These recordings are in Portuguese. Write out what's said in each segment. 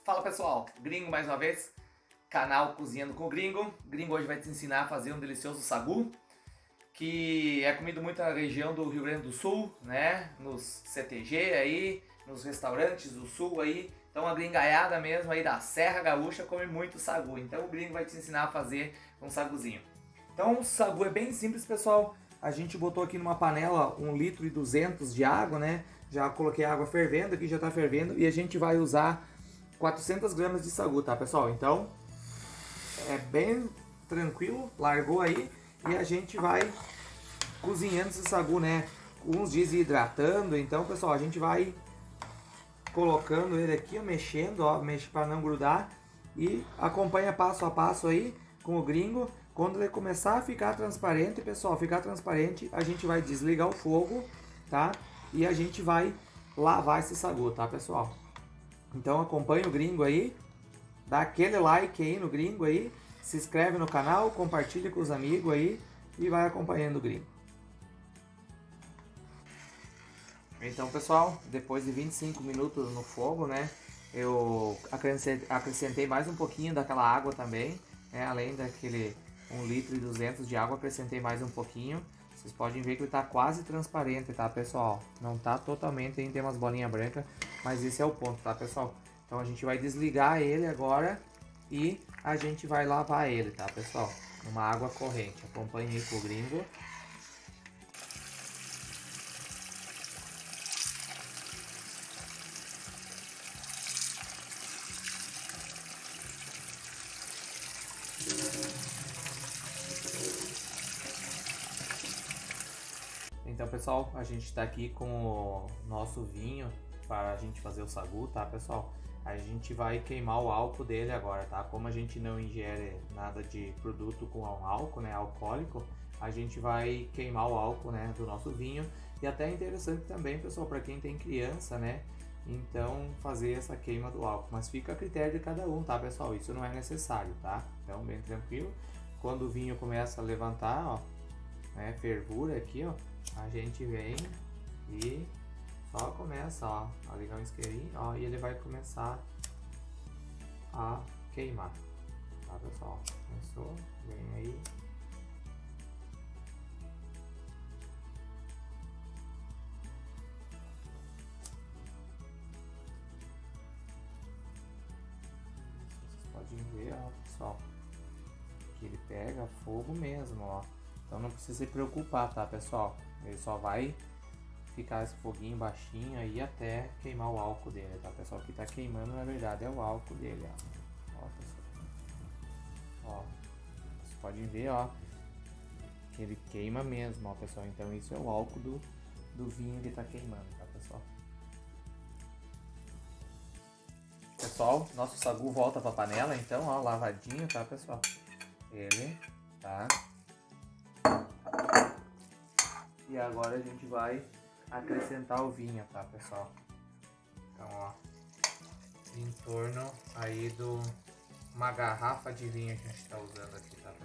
Fala pessoal, Gringo mais uma vez, canal Cozinhando com o Gringo. Gringo hoje vai te ensinar a fazer um delicioso sagu, que é comido muito na região do Rio Grande do Sul, né? Nos CTG aí, nos restaurantes do sul aí. Então a gringaiada mesmo aí da Serra Gaúcha come muito sagu. Então o Gringo vai te ensinar a fazer um saguzinho. Então o sagu é bem simples, pessoal. A gente botou aqui numa panela 1,2 litro de água, né? Já coloquei a água fervendo, aqui já tá fervendo. E a gente vai usar 400 gramas de sagu, tá, pessoal? Então é bem tranquilo, largou aí. E a gente vai cozinhando esse sagu, né? Uns desidratando. Então, pessoal, a gente vai colocando ele aqui, ó, mexendo, ó, mexe para não grudar. E acompanha passo a passo aí com o Gringo. Quando ele começar a ficar transparente, pessoal, ficar transparente, a gente vai desligar o fogo, tá? E a gente vai lavar esse sagu, tá, pessoal? Então acompanha o Gringo aí, dá aquele like aí no Gringo aí, se inscreve no canal, compartilha com os amigos aí e vai acompanhando o Gringo. Então, pessoal, depois de 25 minutos no fogo, né, eu acrescentei mais um pouquinho daquela água também, né, além daquele 1,2 litro de água, acrescentei mais um pouquinho. Vocês podem ver que ele tá quase transparente, tá, pessoal? Não tá totalmente, tem umas bolinhas brancas, mas esse é o ponto, tá, pessoal? Então a gente vai desligar ele agora e a gente vai lavar ele, tá, pessoal? Numa água corrente. Acompanhe aí com o Gringo. Então, pessoal, a gente está aqui com o nosso vinho para a gente fazer o sagu, tá, pessoal? A gente vai queimar o álcool dele agora, tá? Como a gente não ingere nada de produto com álcool, né, alcoólico, a gente vai queimar o álcool, né, do nosso vinho. E até é interessante também, pessoal, para quem tem criança, né? Então, fazer essa queima do álcool. Mas fica a critério de cada um, tá, pessoal? Isso não é necessário, tá? Então, bem tranquilo. Quando o vinho começa a levantar, ó, né, fervura aqui, ó, a gente vem e só começa, ó, a ligar o isqueirinho, ó, e ele vai começar a queimar, tá, pessoal? Começou, vem aí. Vocês podem ver, ó, pessoal, que ele pega fogo mesmo, ó. Então não precisa se preocupar, tá, pessoal? Ele só vai ficar esse foguinho baixinho aí até queimar o álcool dele, tá, pessoal? O que tá queimando, na verdade, é o álcool dele, ó. Ó, pessoal. Ó, vocês podem ver, ó, que ele queima mesmo, ó, pessoal. Então isso é o álcool do vinho que tá queimando, tá, pessoal? Pessoal, nosso sagu volta pra panela, então, ó, lavadinho, tá, pessoal? Ele, tá? E agora a gente vai acrescentar o vinho, tá, pessoal? Então, ó, em torno aí do uma garrafa de vinho que a gente tá usando aqui, tá,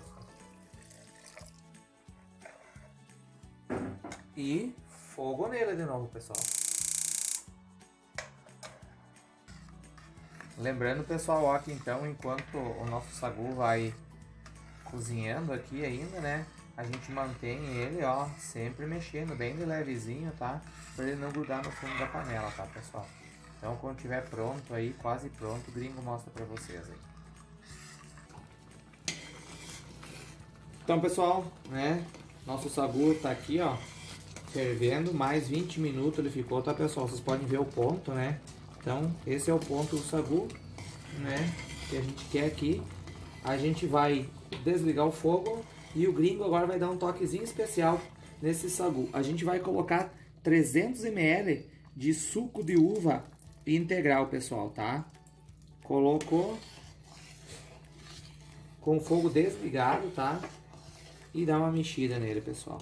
pessoal? E fogo nele de novo, pessoal. Lembrando, pessoal, ó, que então, enquanto o nosso sagu vai cozinhando aqui ainda, né, a gente mantém ele, ó, sempre mexendo bem de levezinho, tá? Para ele não grudar no fundo da panela, tá, pessoal? Então, quando tiver pronto aí, quase pronto, o Gringo mostra para vocês aí. Então, pessoal, né, nosso sagu tá aqui, ó, fervendo, mais 20 minutos ele ficou, tá, pessoal? Vocês podem ver o ponto, né? Então, esse é o ponto do sagu, né, que a gente quer aqui. A gente vai desligar o fogo e o Gringo agora vai dar um toquezinho especial nesse sagu. A gente vai colocar 300 ml de suco de uva integral, pessoal, tá? Colocou com o fogo desligado, tá? E dá uma mexida nele, pessoal.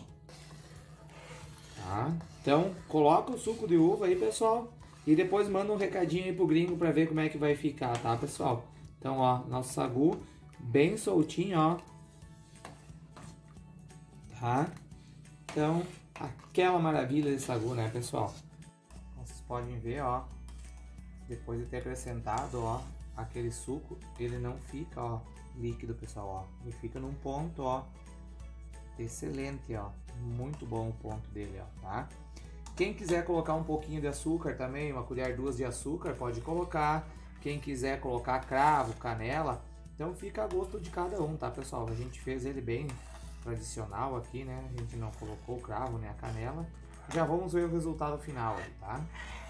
Tá? Então, coloca o suco de uva aí, pessoal. E depois manda um recadinho aí pro Gringo pra ver como é que vai ficar, tá, pessoal? Então, ó, nosso sagu bem soltinho, ó. Tá? Então, aquela maravilha de sagu, né, pessoal? Vocês podem ver, ó, depois de ter acrescentado, ó, aquele suco, ele não fica, ó, líquido, pessoal, ó. Ele fica num ponto, ó, excelente, ó. Muito bom o ponto dele, ó, tá? Quem quiser colocar um pouquinho de açúcar também, 1 colher 2 de açúcar, pode colocar. Quem quiser colocar cravo, canela, então fica a gosto de cada um, tá, pessoal? A gente fez ele bem tradicional aqui, né? A gente não colocou o cravo nem a canela. Já vamos ver o resultado final aí, tá?